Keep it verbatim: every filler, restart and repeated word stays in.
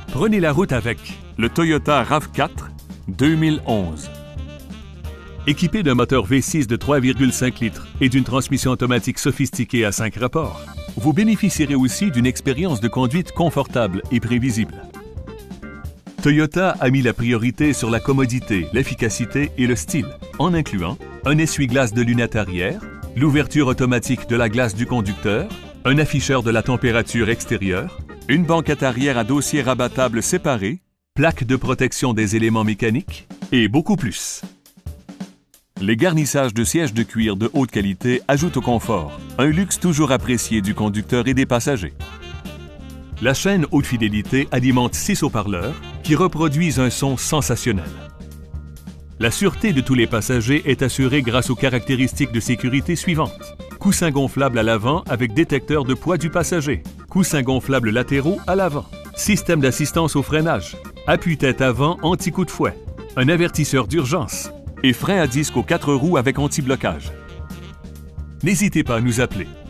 Prenez la route avec le Toyota RAV quatre deux mille onze. Équipé d'un moteur V six de trois virgule cinq litres et d'une transmission automatique sophistiquée à cinq rapports, vous bénéficierez aussi d'une expérience de conduite confortable et prévisible. Toyota a mis la priorité sur la commodité, l'efficacité et le style, en incluant un essuie-glace de lunettes arrière, l'ouverture automatique de la glace du conducteur, un afficheur de la température extérieure, une banquette arrière à dossier rabattable séparé, plaque de protection des éléments mécaniques et beaucoup plus. Les garnissages de sièges de cuir de haute qualité ajoutent au confort, un luxe toujours apprécié du conducteur et des passagers. La chaîne haute fidélité alimente six haut-parleurs qui reproduisent un son sensationnel. La sûreté de tous les passagers est assurée grâce aux caractéristiques de sécurité suivantes. Coussins gonflables à l'avant avec détecteur de poids du passager. Coussins gonflables latéraux à l'avant. Système d'assistance au freinage. Appuie-tête avant anti-coup de fouet. Un avertisseur d'urgence. Et frein à disque aux quatre roues avec anti-blocage. N'hésitez pas à nous appeler.